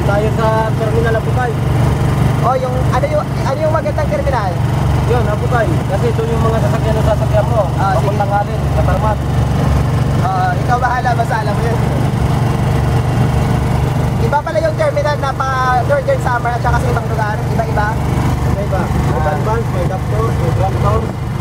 tayo sa terminal Apukay. O, ano yung magandang terminal? Yun, Apukay. Kasi doon yung mga sasakyan na sasakyan mo. Sige. Papuntang Alin, Katarmat. Ikaw bahala, basta alam mo yun. Iba pala yung terminal na pa Northern Summer at saka sa ibang lugar. Iba-iba. Iba. May advance, may doctor, may grand tour.